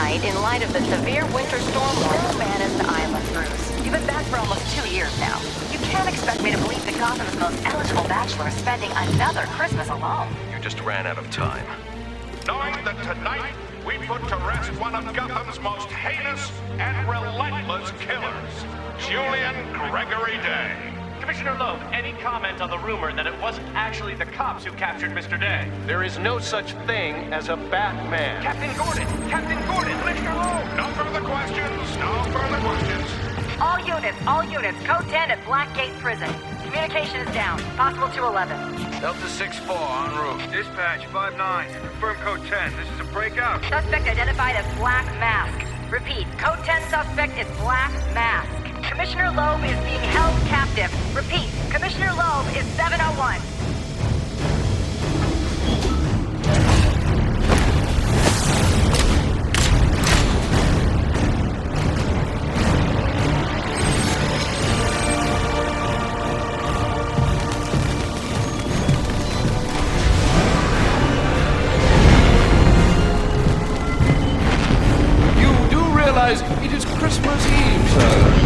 tonight in light of the severe winter storm all Manus Island, Bruce. You've been back for almost 2 years now. You can't expect me to believe that Gotham's most eligible bachelor is spending another Christmas alone. You just ran out of time. Knowing that tonight we put to rest one of Gotham's most heinous and relentless killers, Julian Gregory Day. Commissioner Loeb, any comment on the rumor that it wasn't actually the cops who captured Mr. Day? There is no such thing as a Batman. Captain Gordon! Captain Gordon! Commissioner Loeb! No further questions, no further questions. All units, code 10 at Blackgate Prison. Communication is down, possible to 11. Delta 6-4, en route. Dispatch 5-9, confirm code 10. This is a breakout. Suspect identified as Black Mask. Repeat, code 10 suspect is Black Mask. Commissioner Loeb is being held captive. Repeat, Commissioner Loeb is 701. You do realize it is Christmas Eve, sir.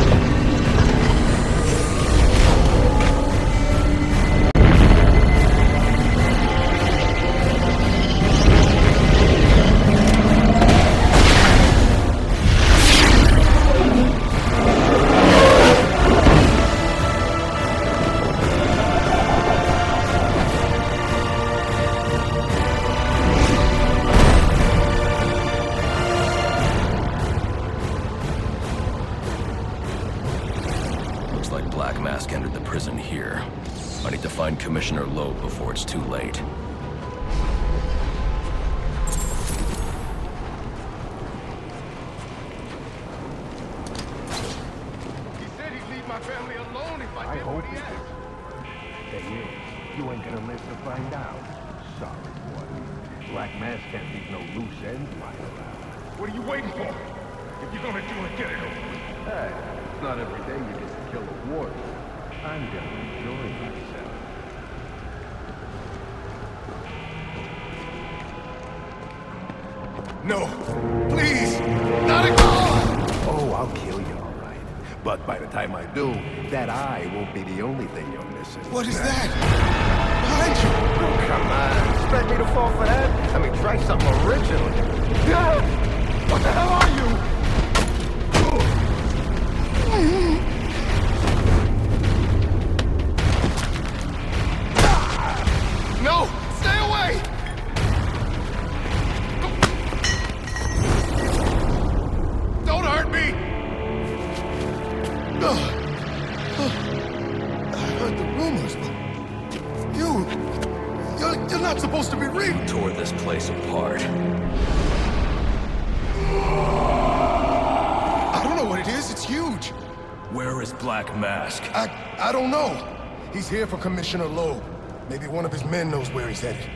Looks like Black Mask entered the prison here. I need to find Commissioner Loeb before it's too late. He said he'd leave my family alone if I did what he asked. Hey, you ain't gonna live to find out. Sorry, boy. Black Mask can't leave no loose ends lying around. What are you waiting for? If you're gonna do it, get it over with. Hey, it's not every day you get to kill a warden. I'm gonna enjoy myself. No, please, not again! Oh, I'll kill you, all right. But by the time I do, that eye won't be the only thing you're missing. What is that? Behind you! Oh, come on. Expect me to fall for that? I mean, try something original. Ah! What the hell are you? No! Stay away! Don't hurt me! I heard the rumors, but you're not supposed to be reading. Tore this place apart. I don't know what it is. It's huge. Where is Black Mask? I don't know. He's here for Commissioner Loeb. Maybe one of his men knows where he's headed.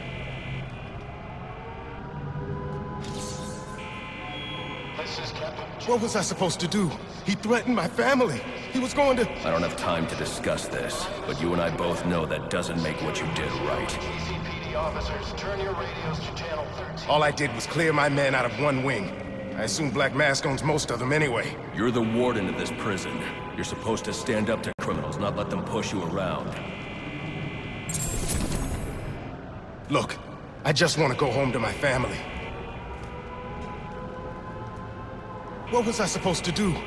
What was I supposed to do? He threatened my family. He was going to... I don't have time to discuss this, but you and I both know that doesn't make what you did right. GCPD officers, turn your radios to channel 13. All I did was clear my men out of one wing. I assume Black Mask owns most of them anyway. You're the warden of this prison. You're supposed to stand up to criminals, not let them push you around. Look, I just want to go home to my family. What was I supposed to do?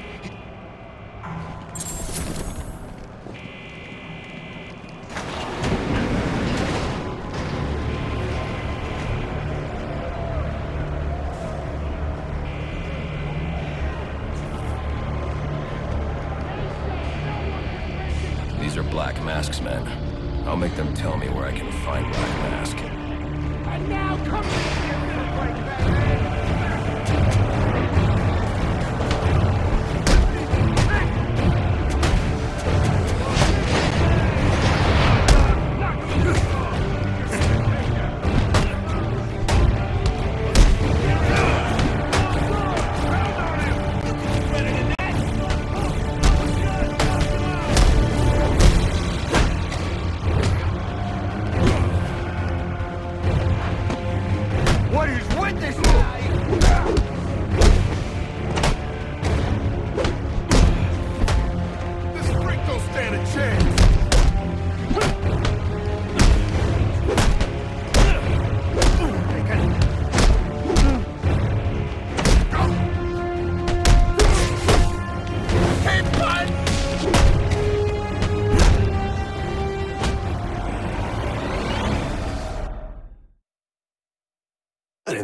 These are Black Mask's men. I'll make them tell me where I can find Black Mask. And now come here, little break, Batman!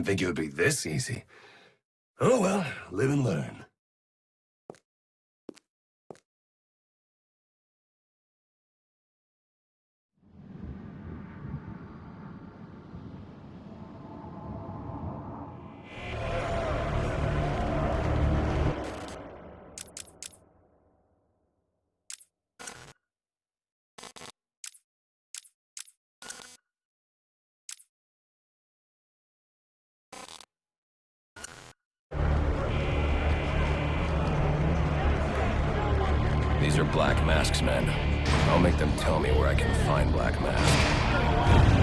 think it would be this easy. Oh well, live and learn. These are Black Mask's men. I'll make them tell me where I can find Black Mask.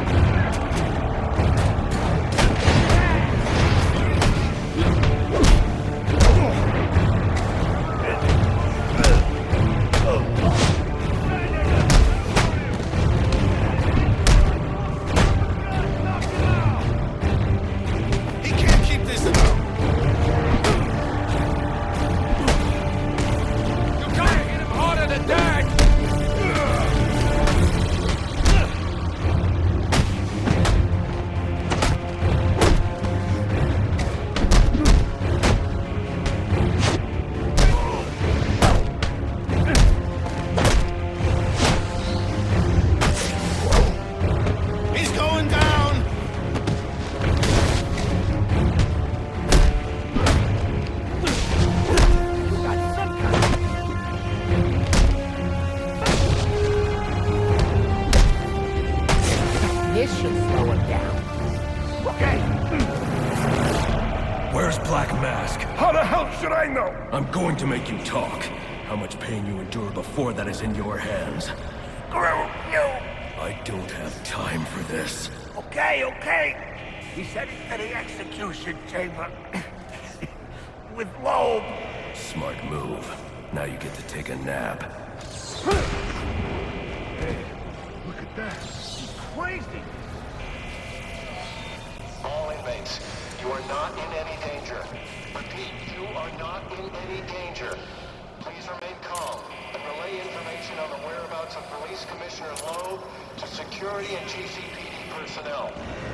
I'm going to make you talk. How much pain you endure before that is in your hands. Grow, no! I don't have time for this. Okay. He said he's in the execution chamber. With Loeb. Smart move. Now you get to take a nap. Hey, look at that. He's crazy. All inmates, you are not in any danger. Repeat, you are not in any danger. Please remain calm and relay information on the whereabouts of Police Commissioner Loeb to security and GCPD personnel.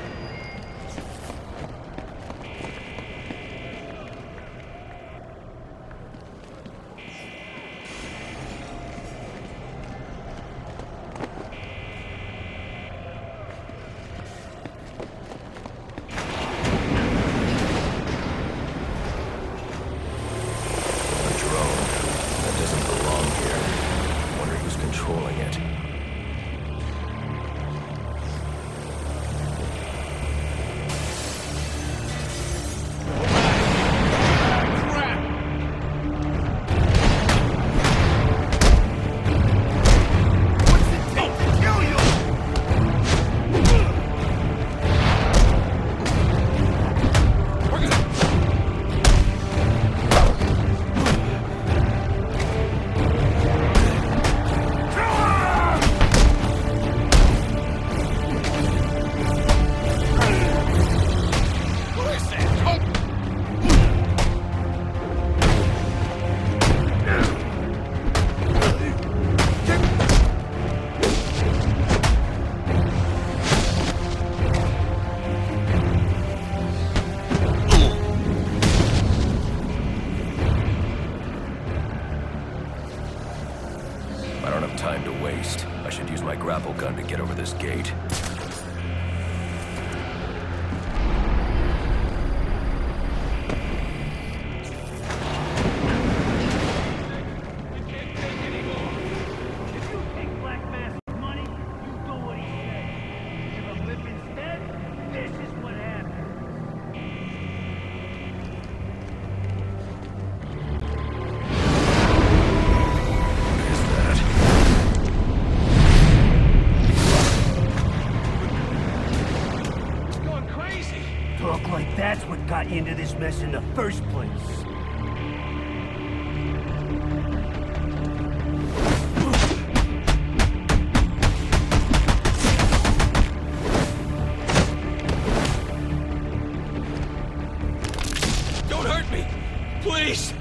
Time to waste. I should use my grapple gun to get over this gate. That's what got you into this mess in the first place. Don't hurt me! Please!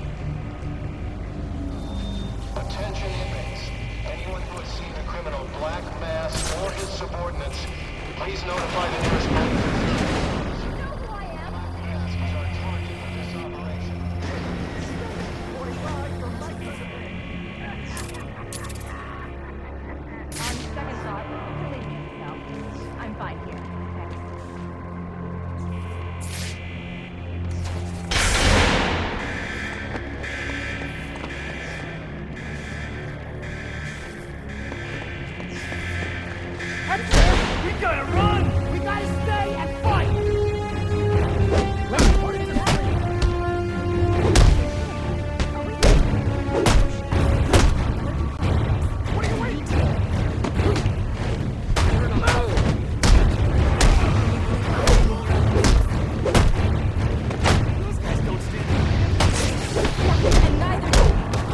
Attention inmates. Anyone who has seen the criminal Black Mask or his subordinates, please notify the nearest police. gonna run! We gotta stay and fight! What are you waiting for? Those guys don't stand. And neither do.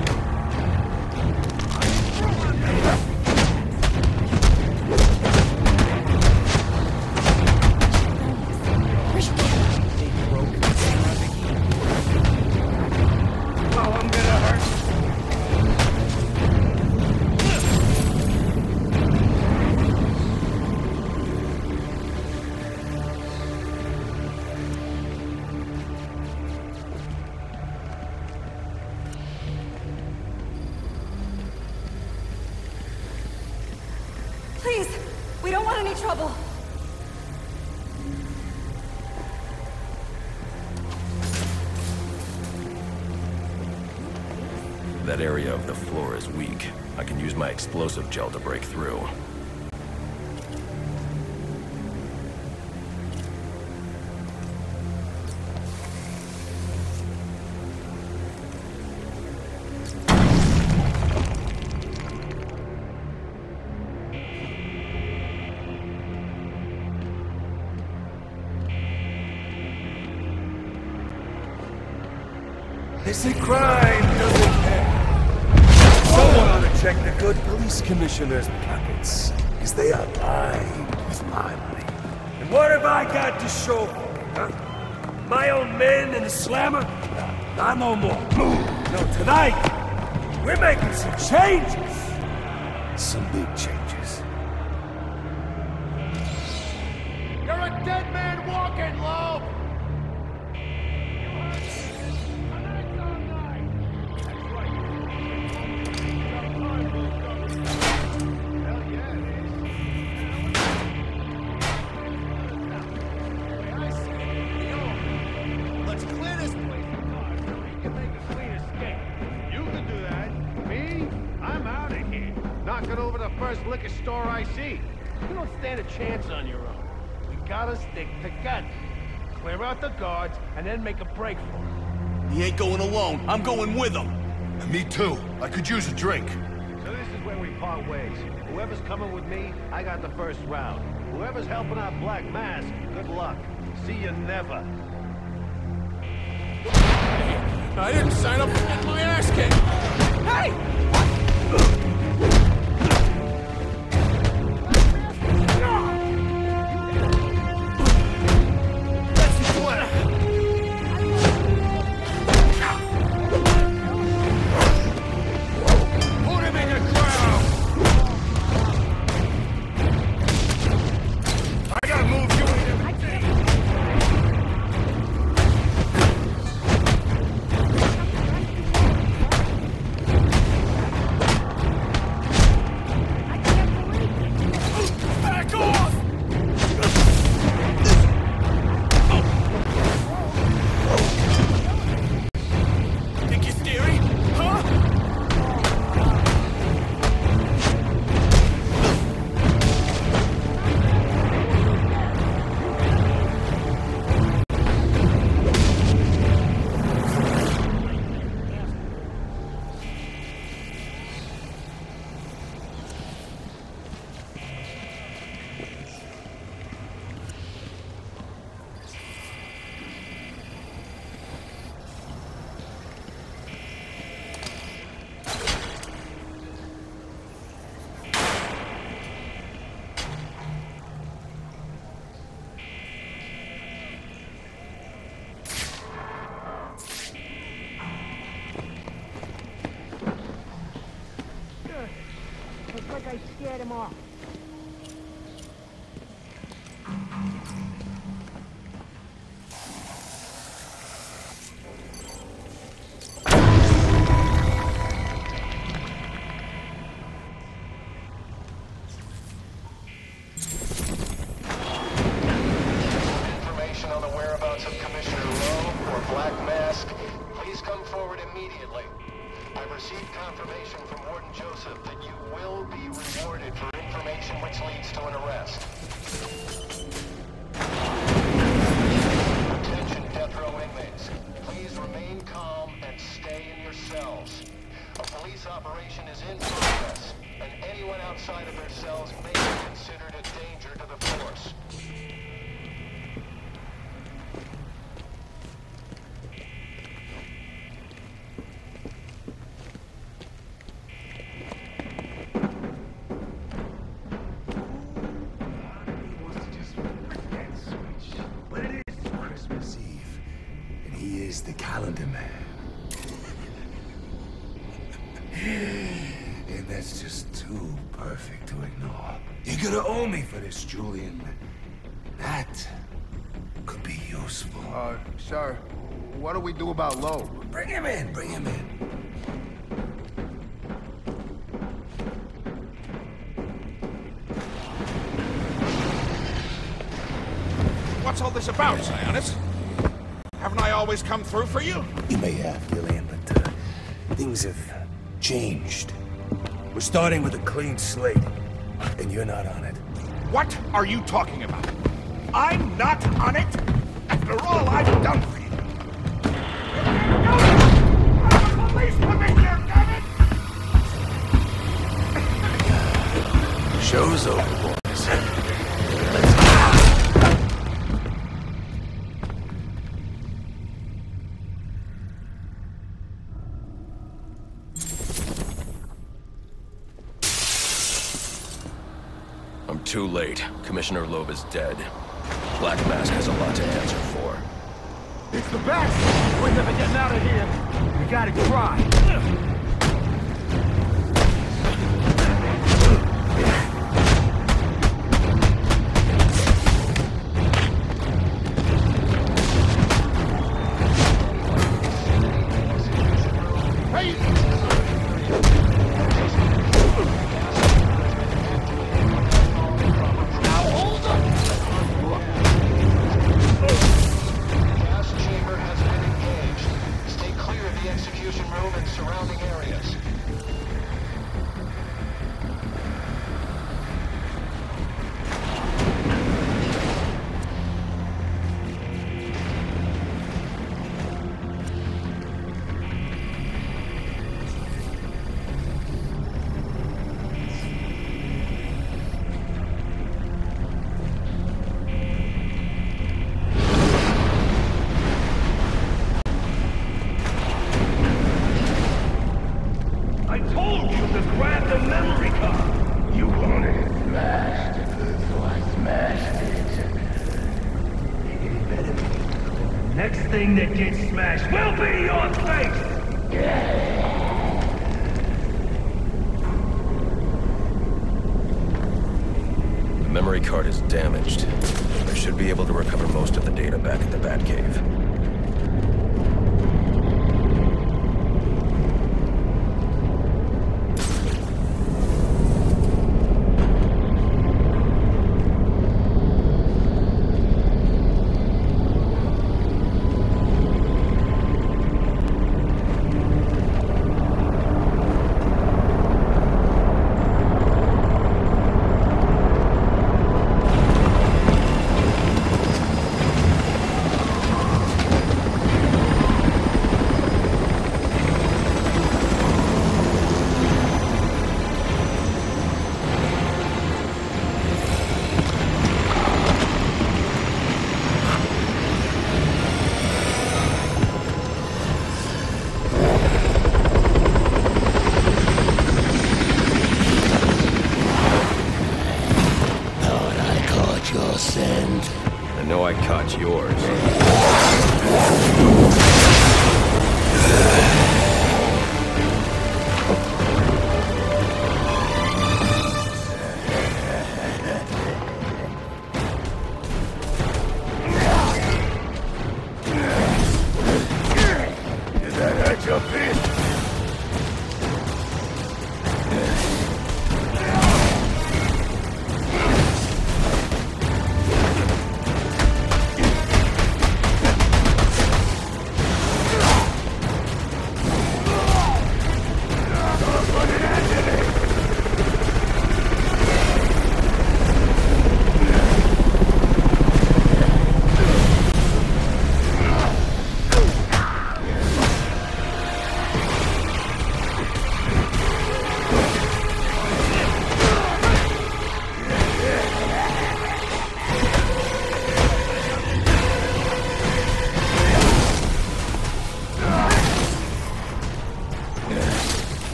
Please, we don't want any trouble. That area of the floor is weak. I can use my explosive gel to break through. They say crime doesn't pay. Someone ought to check the good police commissioner's pockets, because they are lined with my money. And what have I got to show for it, huh? My own men in a slammer? Not no more. No, tonight, we're making some changes. Some big changes. You're a dead man walking, Loeb! First liquor store I see. You don't stand a chance on your own. We gotta stick together. Clear out the guards, and then make a break for it. He ain't going alone. I'm going with him. Me too. I could use a drink. So this is where we part ways. Whoever's coming with me, I got the first round. Whoever's helping out Black Mask, good luck. See you never. I didn't sign up for getting my ass kicked. Hey! Looks like I scared him off. Information on the whereabouts of Commissioner Lowe or Black Mask, please come forward immediately. I've received confirmation from Warden Joseph that you will be rewarded for information which leads to an arrest. Attention, death row inmates. Please remain calm and stay in your cells. A police operation is in progress, and anyone outside of their cells may be considered a danger to the force. The calendar man. And that's just too perfect to ignore. You're gonna owe me for this, Julian. That could be useful. Sir, what do we do about Loeb? Bring him in, bring him in. What's all this about, Sionis? Haven't I always come through for you? You may have, Gillian, but things have changed. We're starting with a clean slate, and you're not on it. What are you talking about? I'm not on it? After all I've done for you. I'm a police commissioner, damn it! Show's over, boys. I'm too late. Commissioner Loeb is dead. Black Mask has a lot to answer for. It's the best! We're never getting out of here. We gotta try. Next thing that gets smashed will be your face! The memory card is damaged. I should be able to recover most of the data back at the Batcave.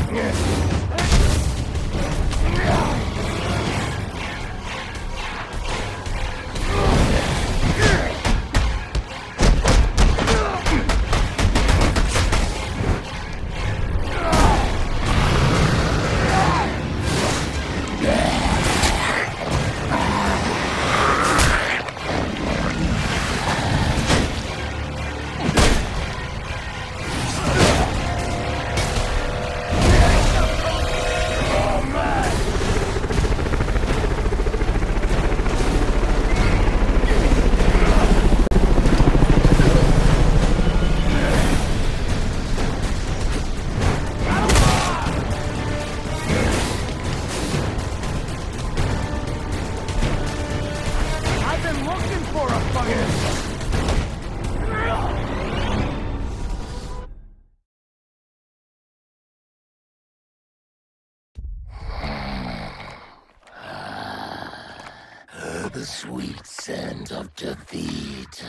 The sweet scent of defeat.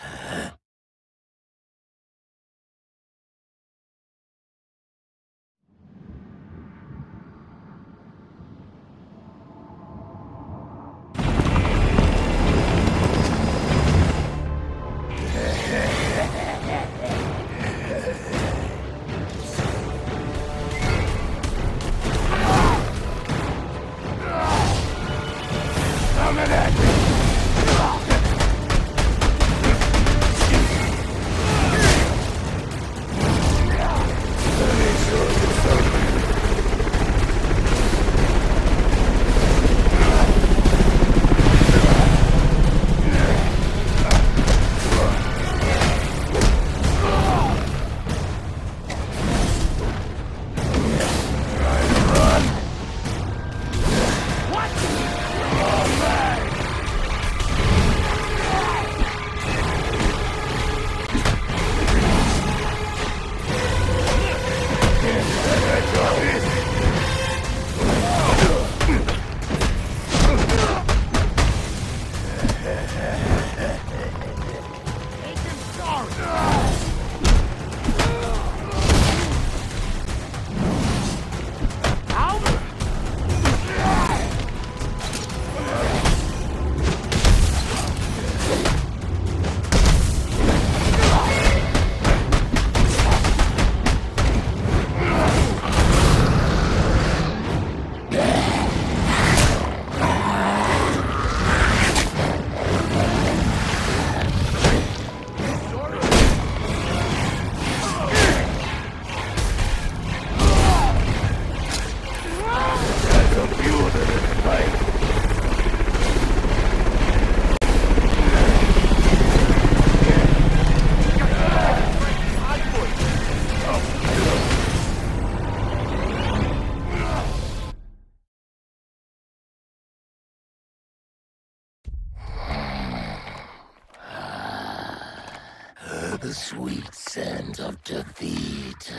The sweet scent of defeat.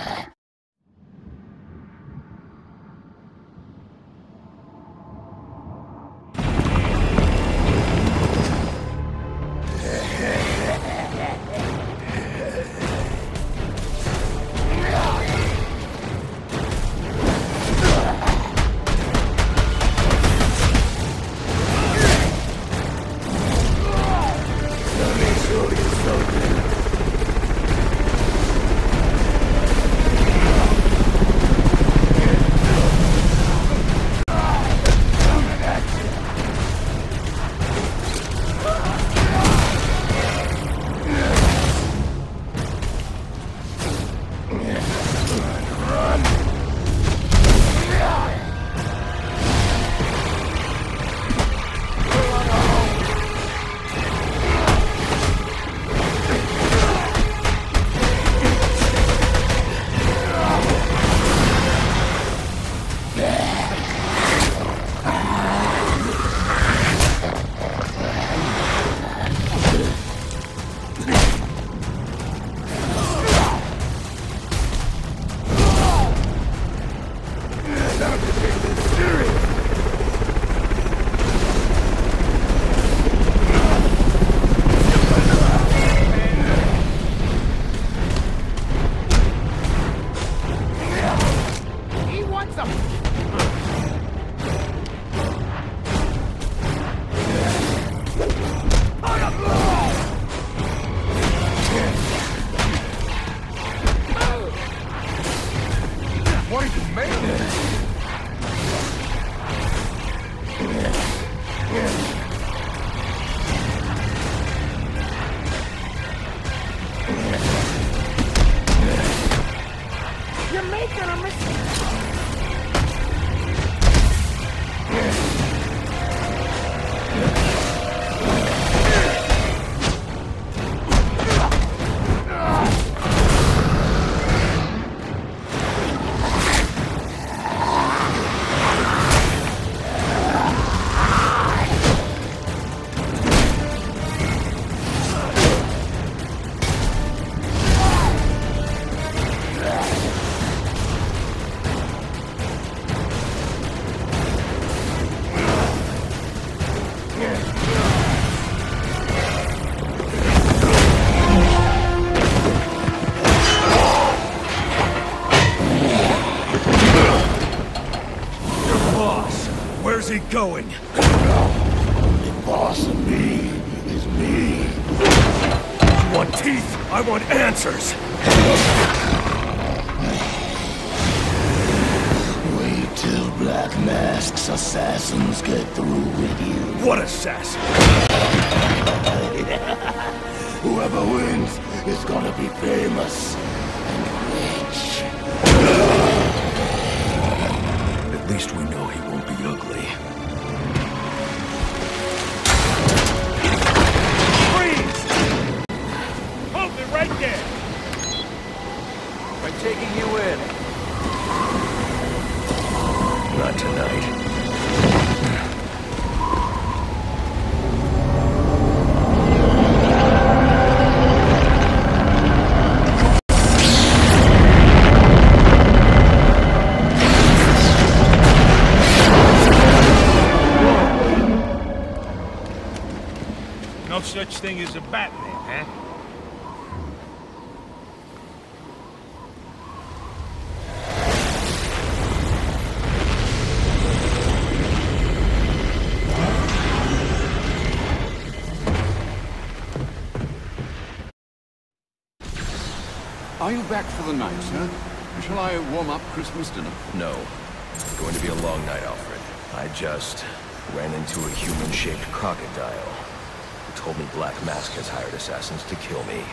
What are you making? You're making a mistake. Where's he going? The boss of me is me. You want teeth? I want answers. Wait till Black Mask's assassins get through with you. What assassin? Whoever wins is gonna be famous and rich. At least we know he won't be ugly. Freeze! Hold it right there! We're taking you in. Not tonight. No such thing as a Batman, huh? Are you back for the night, sir? Shall I warm up Christmas dinner? No. It's going to be a long night, Alfred. I just ran into a human-shaped crocodile who told me Black Mask has hired assassins to kill me.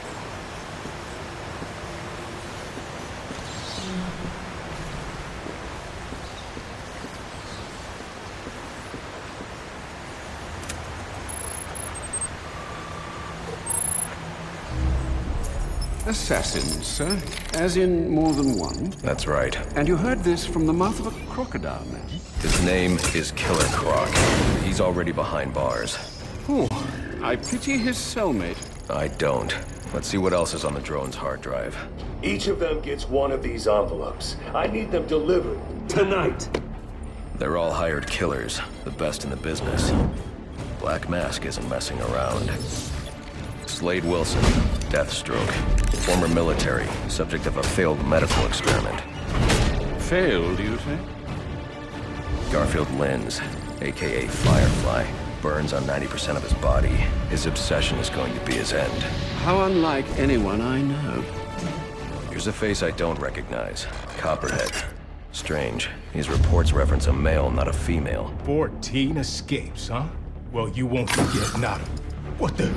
Assassins, sir? As in more than one? That's right. And you heard this from the mouth of a crocodile, man? His name is Killer Croc. He's already behind bars. Oh, I pity his cellmate. I don't. Let's see what else is on the drone's hard drive. Each of them gets one of these envelopes. I need them delivered tonight. They're all hired killers, the best in the business. Black Mask isn't messing around. Slade Wilson, Deathstroke, former military, subject of a failed medical experiment. Failed, you say? Garfield Lynns, aka Firefly, burns on 90% of his body. His obsession is going to be his end. How unlike anyone I know. Here's a face I don't recognize. Copperhead. Strange. These reports reference a male, not a female. 14 escapes, huh? Well, you won't forget nada. What the?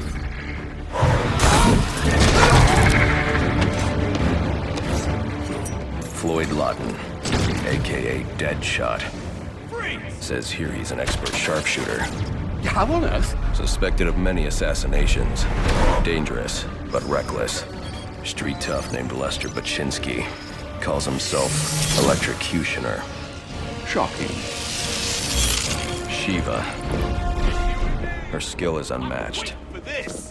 Floyd Lawton, aka Deadshot. Freeze! Says here he's an expert sharpshooter. How on earth? Suspected of many assassinations. Dangerous, but reckless. Street tough named Lester Baczynski. Calls himself Electrocutioner. Shocking. Shiva. Her skill is unmatched. For this!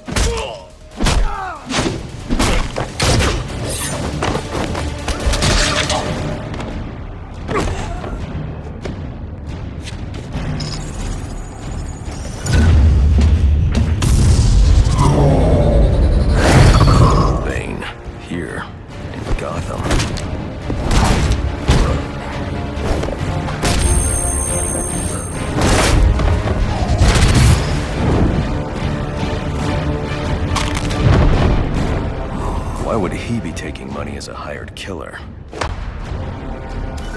Bane, here in Gotham. Why would he be taking money as a hired killer?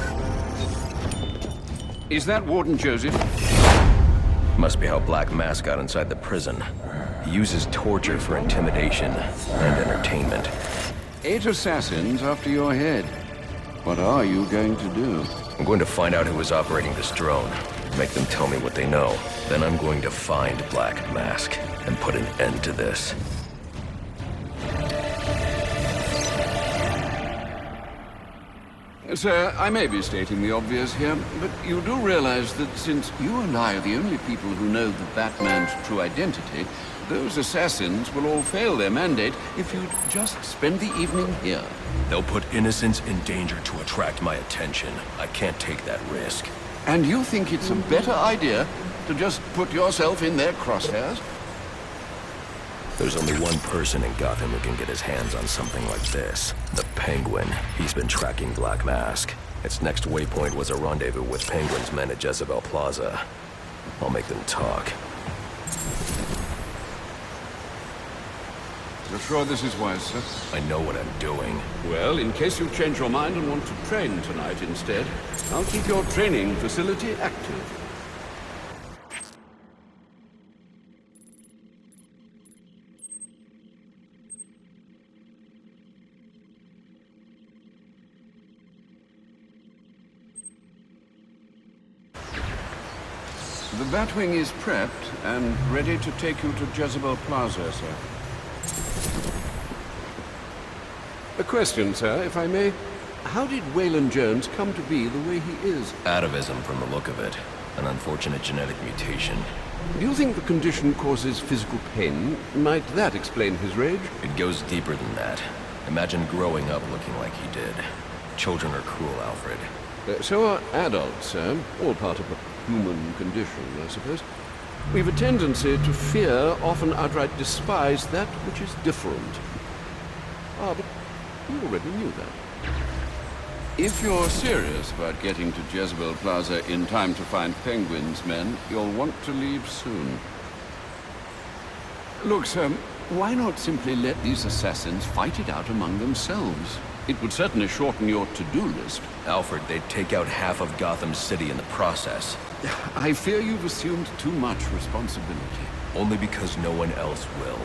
Is that Warden Joseph? Must be how Black Mask got inside the prison. He uses torture for intimidation and entertainment. 8 assassins after your head. What are you going to do? I'm going to find out who is operating this drone. Make them tell me what they know. Then I'm going to find Black Mask and put an end to this. Sir, I may be stating the obvious here, but you do realize that since you and I are the only people who know the Batman's true identity, those assassins will all fail their mandate if you'd just spend the evening here. They'll put innocents in danger to attract my attention. I can't take that risk. And you think it's a better idea to just put yourself in their crosshairs? There's only one person in Gotham who can get his hands on something like this. The Penguin. He's been tracking Black Mask. Its next waypoint was a rendezvous with Penguin's men at Jezebel Plaza. I'll make them talk. You're sure this is wise, sir? I know what I'm doing. Well, in case you change your mind and want to train tonight instead, I'll keep your training facility active. The Batwing is prepped and ready to take you to Jezebel Plaza, sir. A question, sir, if I may. How did Waylon Jones come to be the way he is? Atavism from the look of it. An unfortunate genetic mutation. Do you think the condition causes physical pain? Might that explain his rage? It goes deeper than that. Imagine growing up looking like he did. Children are cruel, Alfred. So are adults, sir. All part of the human condition, I suppose. We've a tendency to fear, often outright despise, that which is different. Ah, but you already knew that. If you're serious about getting to Jezebel Plaza in time to find Penguin's men, you'll want to leave soon. Look, sir, why not simply let these assassins fight it out among themselves? It would certainly shorten your to-do list. Alfred, they'd take out half of Gotham City in the process. I fear you've assumed too much responsibility. Only because no one else will.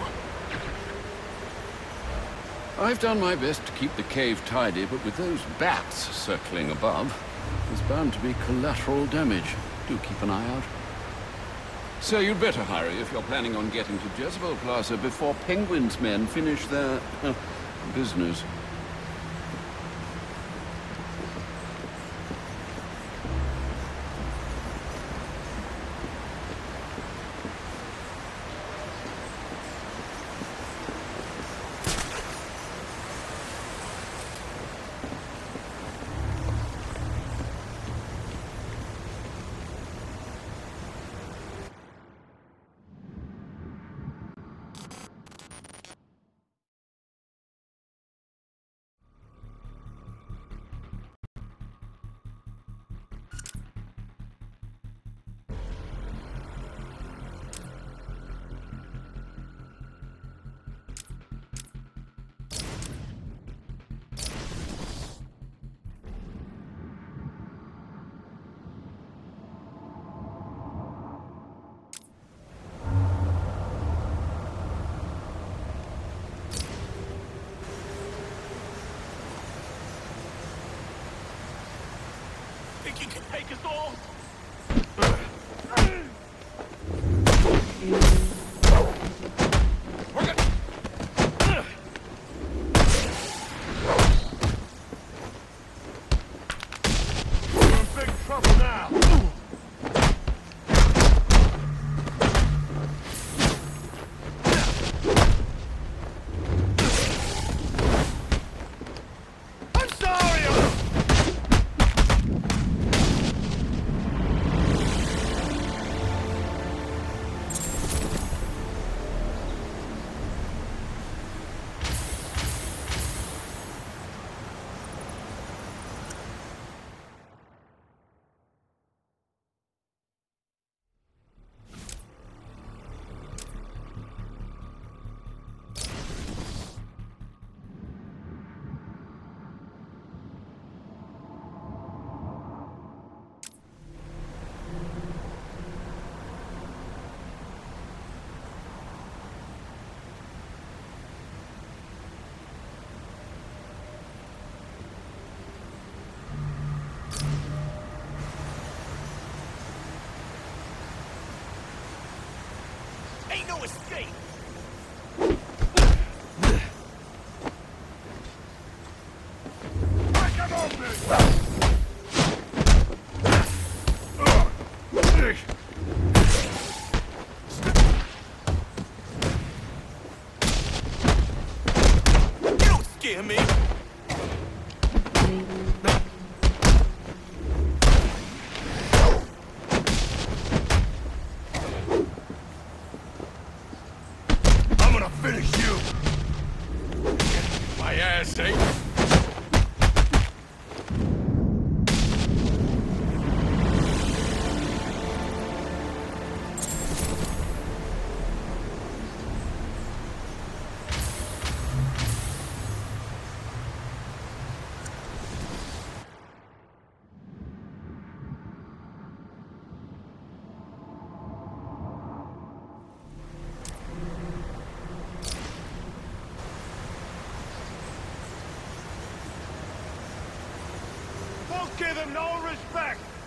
I've done my best to keep the cave tidy, but with those bats circling above, there's bound to be collateral damage. Do keep an eye out. So you'd better hurry if you're planning on getting to Jezebel Plaza before Penguin's men finish their business. Think you can take us all? We're in big trouble now. no escape! Break him open! You don't scare me! I'm gonna finish you! My ass, eh? Don't give him no respect!